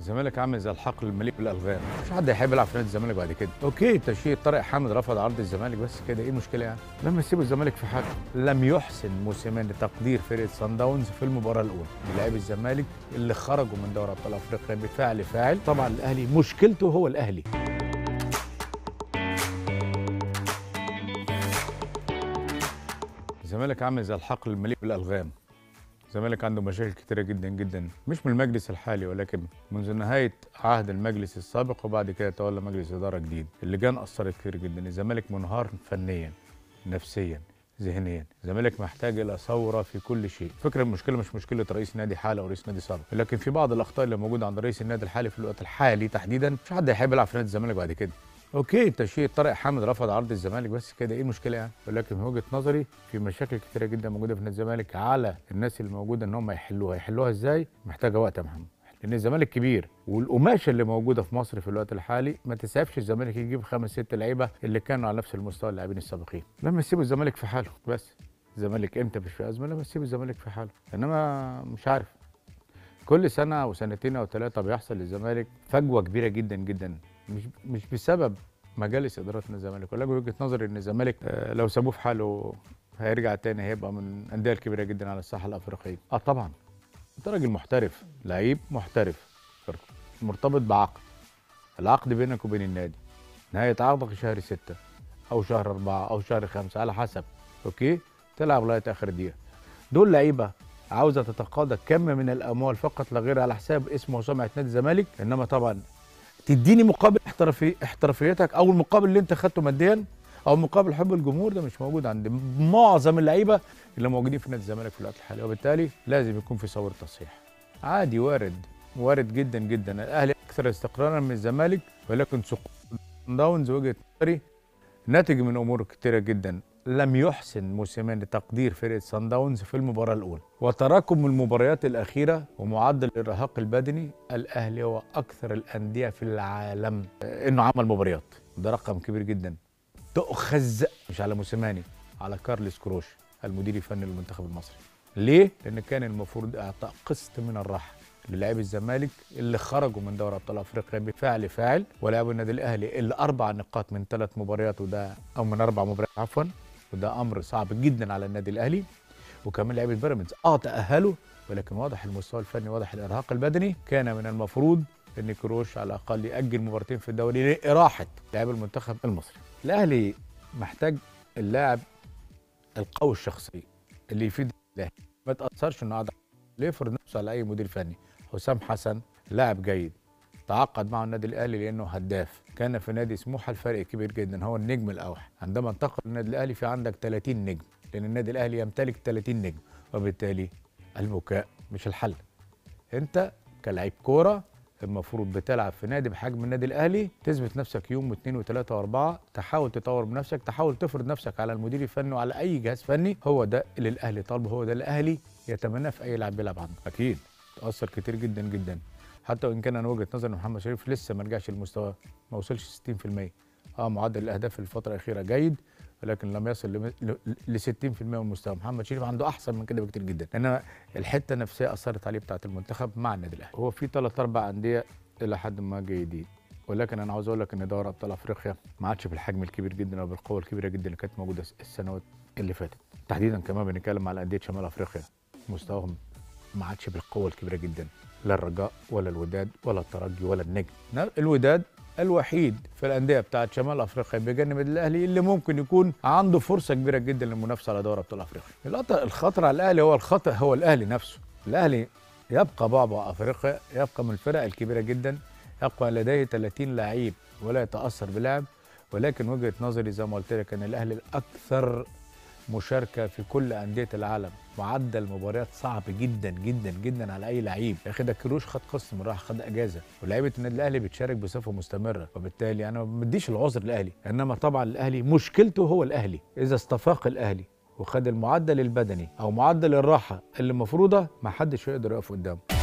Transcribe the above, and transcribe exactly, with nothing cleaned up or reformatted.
الزمالك عامل زي الحقل المليء بالالغام، مش حد هيحب يلعب في نادي الزمالك بعد كده. اوكي تشييد طارق حامد رفض عرض الزمالك بس كده، ايه المشكله يعني؟ لما يسيبوا الزمالك في حاله. لم يحسن موسيماني تقدير فرقه صن داونز في المباراه الاولى للاعبي الزمالك اللي خرجوا من دوري ابطال افريقيا بفعل فاعل. طبعا الاهلي مشكلته هو الاهلي. الزمالك عامل زي الحقل المليء بالالغام. الزمالك عنده مشاكل كتيرة جدا جدا، مش من المجلس الحالي ولكن منذ نهاية عهد المجلس السابق، وبعد كده تولى مجلس إدارة جديد. اللجان أثرت كتير جدا. الزمالك منهار فنيا نفسيا ذهنيا. الزمالك محتاج إلى ثورة في كل شيء. فكرة المشكلة مش مشكلة رئيس نادي حالي أو رئيس نادي سابق، لكن في بعض الأخطاء اللي موجودة عند رئيس النادي الحالي في الوقت الحالي تحديدا. مش حد هيحب يلعب في نادي الزمالك بعد كده. اوكي تشييد طارق حامد رفض عرض الزمالك بس كده، ايه المشكله يعني؟ ولكن من وجهه نظري في مشاكل كتيره جدا موجوده في نادي الزمالك، على الناس اللي موجوده ان هم يحلوها. يحلوها ازاي؟ محتاجه وقت يا محمد، لان الزمالك كبير والقماشه اللي موجوده في مصر في الوقت الحالي ما تسعفش الزمالك يجيب خمس ست لعيبه اللي كانوا على نفس المستوى اللاعبين السابقين. لما يسيبوا الزمالك في حاله بس. الزمالك امتى مش في ازمه؟ لما يسيبوا الزمالك في حاله. انما مش عارف، كل سنه او سنتين او ثلاثه بيحصل للزمالك فجوه كبيره جدا جدا، مش مش بسبب مجالس اداره نادي الزمالك، ولكن وجهه نظري ان الزمالك لو سابوه في حاله هيرجع تاني، هيبقى من الانديه الكبيره جدا على الساحه الافريقيه. اه طبعا انت راجل محترف، لعيب محترف مرتبط بعقد. العقد بينك وبين النادي نهايه عقدك شهر ستة او شهر أربعة او شهر خمسة على حسب. اوكي تلعب لغايه اخر دقيقه. دول لعيبه عاوزه تتقاضى كم من الاموال فقط لا غير على حساب اسم وسمعه نادي الزمالك. انما طبعا تديني مقابل احترافي احترافيتك او المقابل اللي انت خدته ماديا او مقابل حب الجمهور، ده مش موجود عند معظم اللعيبه اللي موجودين في نادي الزمالك في الوقت الحالي. وبالتالي لازم يكون في ثوره تصحيح. عادي، وارد وارد جدا جدا. الاهلي اكثر استقرارا من الزمالك، ولكن سقوط صن داونز وجهه نظري ناتج من امور كثيره جدا. لم يحسن موسيماني تقدير فرقه صن داونز في المباراه الاولى، وتراكم المباريات الاخيره ومعدل الارهاق البدني. الاهلي هو اكثر الانديه في العالم انه عمل مباريات، ده رقم كبير جدا تؤخذ مش على موسيماني، على كارلوس كروش المدير الفني للمنتخب المصري. ليه؟ لان كان المفروض اعطاء قسط من الراحه للاعبي الزمالك اللي خرجوا من دوري ابطال افريقيا بفعل فاعل، ولاعبي النادي الاهلي اللي اربع نقاط من ثلاث مباريات، وده او من اربع مباريات عفوا، وده امر صعب جدا على النادي الاهلي. وكمان لعيبه بيراميدز اه تاهلوا، ولكن واضح المستوى الفني، واضح الارهاق البدني. كان من المفروض ان كروش على الاقل ياجل مباراتين في الدوري لاراحه لاعبي المنتخب المصري. الاهلي محتاج اللاعب القوي الشخصي اللي يفيد الاهلي، ما تاثرش انه قاعد يفرض نفسه على اي مدير فني. حسام حسن لاعب جيد، تعاقد معه النادي الاهلي لانه هداف، كان في نادي سموحه الفرق كبير جدا، هو النجم الاوحد. عندما انتقل للنادي الاهلي في عندك ثلاثين نجم، لان النادي الاهلي يمتلك ثلاثين نجم، وبالتالي البكاء مش الحل. انت كلاعب كوره المفروض بتلعب في نادي بحجم النادي الاهلي، تثبت نفسك يوم واثنين وثلاثه واربعه، تحاول تطور من نفسك، تحاول تفرض نفسك على المدير الفني وعلى اي جهاز فني. هو ده اللي الاهلي طالبه، هو ده اللي الاهلي يتمناه في اي لاعب بيلعب عنده. اكيد تاثر كتير جدا جدا، حتى وان كان انا وجهه نظري ان محمد شريف لسه ما رجعش للمستوى، ما وصلش ستين في المية. اه معدل الاهداف في الفتره الاخيره جيد، ولكن لم يصل ل ستين في المية من المستوى. محمد شريف عنده احسن من كده بكتير جدا، انما الحته النفسيه اثرت عليه بتاعه المنتخب مع النادي الاهلي. هو في ثلاث اربع انديه الى حد ما جيدين، ولكن انا عاوز اقول لك ان دوري ابطال افريقيا ما عادش بالحجم الكبير جدا او بالقوه الكبيره جدا اللي كانت موجوده السنوات اللي فاتت. تحديدا كمان بنتكلم على انديه شمال افريقيا، مستواهم ما عادش بالقوه الكبيره جدا، لا الرجاء ولا الوداد ولا الترجي ولا النجم. الوداد الوحيد في الانديه بتاعت شمال افريقيا بجانب الاهلي اللي ممكن يكون عنده فرصه كبيره جدا للمنافسه على دوري ابطال افريقيا. الخطر على الاهلي هو الخطر هو الاهلي نفسه. الاهلي يبقى بعبع افريقيا، يبقى من الفرق الكبيره جدا، يبقى لديه ثلاثين لعيب ولا يتاثر بلاعب. ولكن وجهه نظري زي ما قلت لك ان الاهلي الاكثر مشاركه في كل انديه العالم، معدل مباريات صعب جدا جدا جدا على اي لعيب. يا اخي ده كروش خد قسط من راحه، خد اجازه، ولاعيبه النادي الاهلي بتشارك بصفه مستمره، وبالتالي انا ما بديش العذر للاهلي. انما طبعا الاهلي مشكلته هو الاهلي. اذا استفاق الاهلي وخد المعدل البدني او معدل الراحه اللي مفروضه، ما حدش يقدر يقف قدامه.